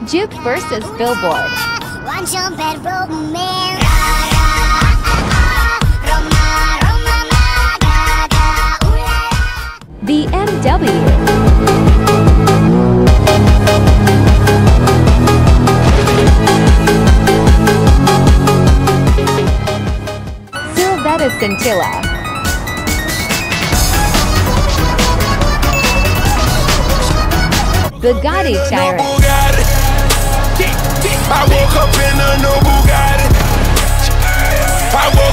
Juke versus Billboard. BMW. Silvetta Scintilla. Bugatti Chiron. I woke up in a new Bugatti.